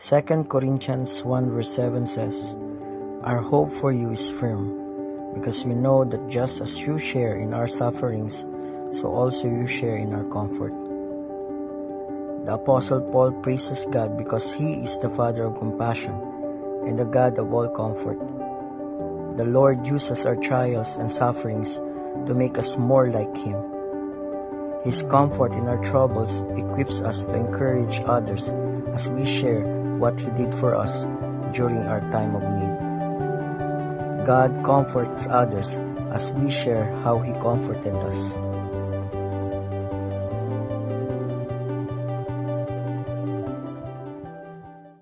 2 Corinthians 1 verse 7 says, "Our hope for you is firm, because we know that just as you share in our sufferings, so also you share in our comfort." The Apostle Paul praises God because He is the Father of compassion and the God of all comfort. The Lord uses our trials and sufferings to make us more like Him. His comfort in our troubles equips us to encourage others as we share what He did for us during our time of need. God comforts others as we share how He comforted us.